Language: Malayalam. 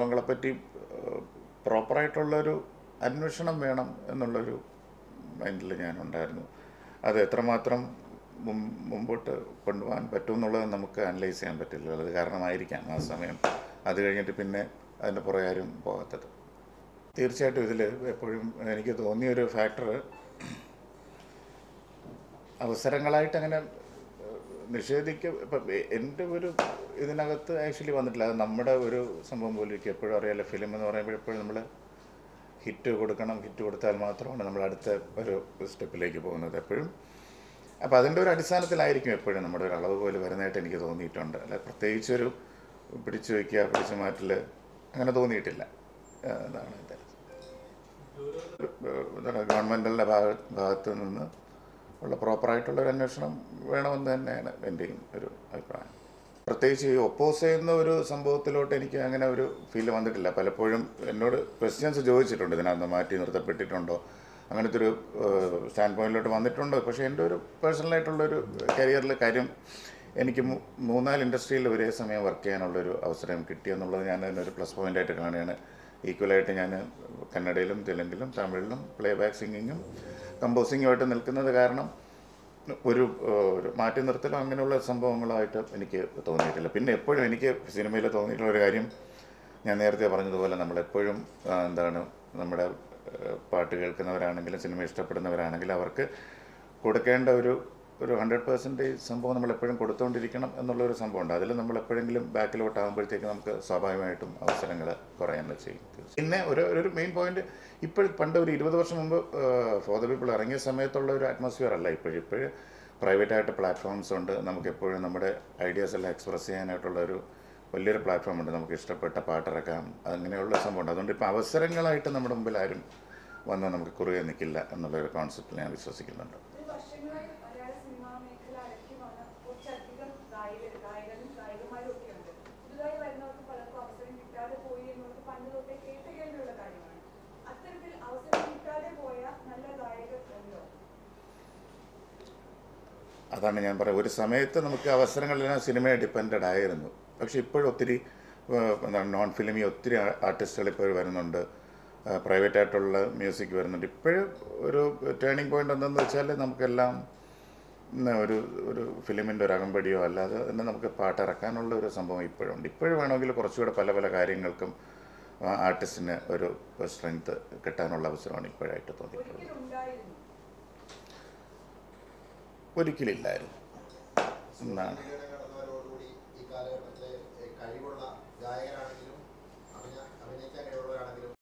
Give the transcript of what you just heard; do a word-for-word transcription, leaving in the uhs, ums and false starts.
ങ്ങളെപ്പറ്റി പ്രോപ്പറായിട്ടുള്ളൊരു അന്വേഷണം വേണം എന്നുള്ളൊരു മൈൻഡിൽ ഞാനുണ്ടായിരുന്നു. അത് എത്രമാത്രം മുമ്പോട്ട് കൊണ്ടുപോകാൻ പറ്റുമെന്നുള്ളത് നമുക്ക് അനലൈസ് ചെയ്യാൻ പറ്റില്ല. അത് കാരണമായിരിക്കാം ആ സമയം അത് കഴിഞ്ഞിട്ട് പിന്നെ അതിൻ്റെ പുറകെ ആരും പോകാത്തത്. തീർച്ചയായിട്ടും ഇതിൽ എപ്പോഴും എനിക്ക് തോന്നിയൊരു ഫാക്ടർ, അവസരങ്ങളായിട്ട് അങ്ങനെ നിഷേധിക്ക ഇപ്പം എൻ്റെ ഒരു ഇതിനകത്ത് ആക്ച്വലി വന്നിട്ടില്ല. അത് നമ്മുടെ ഒരു സംഭവം പോലും എനിക്ക് എപ്പോഴും അറിയാമല്ലോ. ഫിലിം എന്ന് പറയുമ്പോൾ എപ്പോഴും നമ്മൾ ഹിറ്റ് കൊടുക്കണം, ഹിറ്റ് കൊടുത്താൽ മാത്രമാണ് നമ്മൾ അടുത്ത ഒരു സ്റ്റെപ്പിലേക്ക് പോകുന്നത് എപ്പോഴും. അപ്പോൾ അതിൻ്റെ ഒരു അടിസ്ഥാനത്തിലായിരിക്കും എപ്പോഴും നമ്മുടെ ഒരു അളവ് പോലെ വരുന്നതായിട്ട് എനിക്ക് തോന്നിയിട്ടുണ്ട്. അല്ല പ്രത്യേകിച്ചൊരു പിടിച്ചു വയ്ക്കുക, പിടിച്ചു മാറ്റൽ അങ്ങനെ തോന്നിയിട്ടില്ല. എന്താണ് എൻ്റെ എന്താണ് ഗവൺമെൻറ്റിൻ്റെ ഭാഗ ഭാഗത്ത് നിന്ന് ഉള്ള പ്രോപ്പറായിട്ടുള്ളൊരു അന്വേഷണം വേണമെന്ന് തന്നെയാണ് എൻ്റെയും ഒരു അഭിപ്രായം. പ്രത്യേകിച്ച് ഈ ഒപ്പോസ് ചെയ്യുന്ന ഒരു സംഭവത്തിലോട്ട് എനിക്ക് അങ്ങനെ ഒരു ഫീൽ വന്നിട്ടില്ല. പലപ്പോഴും എന്നോട് ക്വസ്റ്റ്യൻസ് ചോദിച്ചിട്ടുണ്ട്, ഇതിനകത്ത് മാറ്റി നിർത്തപ്പെട്ടിട്ടുണ്ടോ, അങ്ങനത്തെ ഒരു സ്റ്റാൻഡ് പോയിന്റിലോട്ട് വന്നിട്ടുണ്ടോ. പക്ഷേ എൻ്റെ ഒരു പേഴ്സണലായിട്ടുള്ളൊരു കരിയറിൽ കാര്യം എനിക്ക് മൂന്നാല് ഇൻഡസ്ട്രിയിൽ ഒരേ സമയം വർക്ക് ചെയ്യാനുള്ളൊരു അവസരം കിട്ടിയെന്നുള്ളത് ഞാൻ അതിനൊരു പ്ലസ് പോയിൻ്റായിട്ട് കാണുകയാണ്. ഈക്വലായിട്ട് ഞാൻ കന്നഡയിലും തെലുങ്കിലും തമിഴിലും പ്ലേ ബാക്ക് സിംഗിങ്ങും കമ്പോസിങ്ങുമായിട്ട് നിൽക്കുന്നത് കാരണം ഒരു ഒരു മാറ്റി നിർത്തലോ അങ്ങനെയുള്ള സംഭവങ്ങളായിട്ട് എനിക്ക് തോന്നിയിട്ടില്ല. പിന്നെ എപ്പോഴും എനിക്ക് സിനിമയിൽ തോന്നിയിട്ടുള്ള ഒരു കാര്യം, ഞാൻ നേരത്തെ പറഞ്ഞതുപോലെ നമ്മളെപ്പോഴും എന്താണ് നമ്മുടെ പാട്ട് കേൾക്കുന്നവരാണെങ്കിലും സിനിമ ഇഷ്ടപ്പെടുന്നവരാണെങ്കിലും അവർക്ക് കൊടുക്കേണ്ട ഒരു ഒരു ഹൺഡ്രഡ് പെർസെൻറ്റേജ് സംഭവം നമ്മളെപ്പോഴും കൊടുത്തുകൊണ്ടിരിക്കണം എന്നുള്ളൊരു സംഭവമുണ്ട്. അതിൽ നമ്മൾ എപ്പോഴെങ്കിലും ബാക്കിലോട്ടാകുമ്പോഴത്തേക്ക് നമുക്ക് സ്വാഭാവികമായിട്ടും അവസരങ്ങൾ കുറയാൻ ചെയ്യും. പിന്നെ ഒരു ഒരു മെയിൻ പോയിന്റ്, ഇപ്പോൾ പണ്ട് ഒരു ഇരുപത് വർഷം മുമ്പ് ഫോർ ദ പീപ്പിൾ ഇറങ്ങിയ സമയത്തുള്ള ഒരു അറ്റ്മോസ്ഫിയർ അല്ല ഇപ്പോഴും. ഇപ്പോഴും പ്രൈവറ്റായിട്ട് പ്ലാറ്റ്ഫോംസ് ഉണ്ട്, നമുക്കെപ്പോഴും നമ്മുടെ ഐഡിയാസ് എല്ലാം എക്സ്പ്രസ് ചെയ്യാനായിട്ടുള്ളൊരു വലിയൊരു പ്ലാറ്റ്ഫോം ഉണ്ട്, നമുക്ക് ഇഷ്ടപ്പെട്ട പാട്ടിറക്കാം, അങ്ങനെയുള്ള സംഭവമുണ്ട്. അതുകൊണ്ട് ഇപ്പോൾ അവസരങ്ങളായിട്ട് നമ്മുടെ മുമ്പിൽ ആരും വന്ന് നമുക്ക് കുറുകെ നിൽക്കില്ല എന്നുള്ളൊരു കോൺസെപ്റ്റിൽ ഞാൻ വിശ്വസിക്കുന്നുണ്ട്. അതാണ് ഞാൻ പറയുന്നത്, ഒരു സമയത്ത് നമുക്ക് അവസരങ്ങളെല്ലാം സിനിമയെ ഡിപ്പെൻഡഡ് ആയിരുന്നു. പക്ഷെ ഇപ്പോഴും ഒത്തിരി എന്താണ് നോൺ ഫിലിമി ഒത്തിരി ആർട്ടിസ്റ്റുകൾ ഇപ്പോഴും വരുന്നുണ്ട്, പ്രൈവറ്റായിട്ടുള്ള മ്യൂസിക് വരുന്നുണ്ട്. ഇപ്പോഴും ഒരു ടേണിംഗ് പോയിൻ്റ് എന്തെന്ന് വെച്ചാൽ നമുക്കെല്ലാം ഒരു ഒരു ഫിലിമിൻ്റെ ഒരു അകമ്പടിയോ അല്ലാതെ തന്നെ നമുക്ക് പാട്ടിറക്കാനുള്ള ഒരു സംഭവം ഇപ്പോഴും ഉണ്ട്. ഇപ്പോഴും വേണമെങ്കിൽ കുറച്ചുകൂടെ പല പല കാര്യങ്ങൾക്കും ആർട്ടിസ്റ്റിന് ഒരു സ്ട്രെങ്ത് കിട്ടാനുള്ള അവസരമാണ് ഇപ്പോഴായിട്ട് തോന്നിയിട്ടുള്ളത്. ഒരിക്കലില്ലായിരുന്നു എന്നാണ്.